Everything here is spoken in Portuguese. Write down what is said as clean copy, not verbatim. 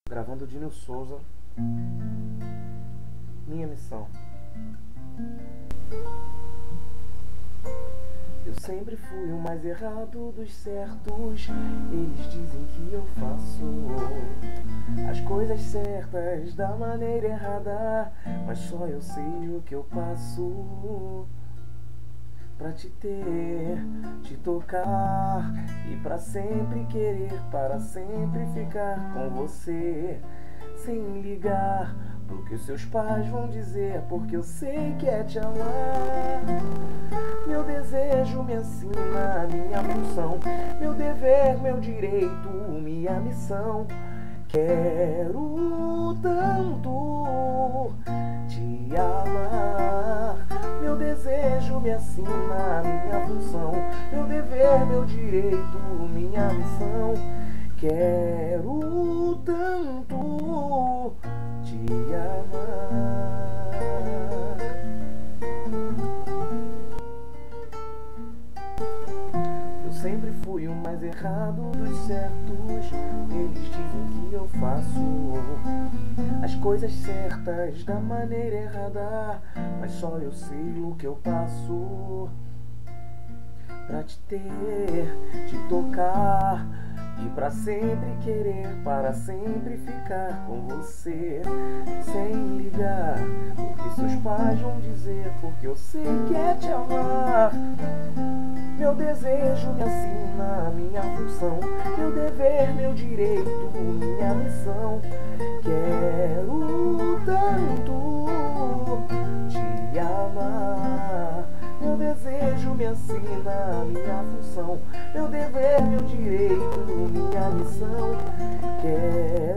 Gravando Dinho Souza. Minha missão. Eu sempre fui o mais errado dos certos. Eles dizem que eu faço as coisas certas da maneira errada, mas só eu sei o que eu passo pra te ter, te tocar e pra sempre querer, para sempre ficar com você, sem ligar pro que os seus pais vão dizer, porque eu sei que é te amar. Meu desejo me ensina a minha função, meu dever, meu direito, minha missão. Quero tanto te amar. Meu desejo me ensina a minha função, meu dever, meu direito, minha missão. Quero tanto te amar. Eu sempre fui o mais errado dos certos. Eles dizem que eu faço as coisas certas da maneira errada, mas só eu sei o que eu passo pra te ter, te tocar e pra sempre querer, para sempre ficar com você, sem ligar o que seus pais vão dizer, porque eu sei que é te amar. Meu desejo me ensina a minha função, meu dever, meu direito, minha missão. Quero tanto te amar. Meu desejo me ensina a minha função, meu dever, meu direito, minha missão. Quero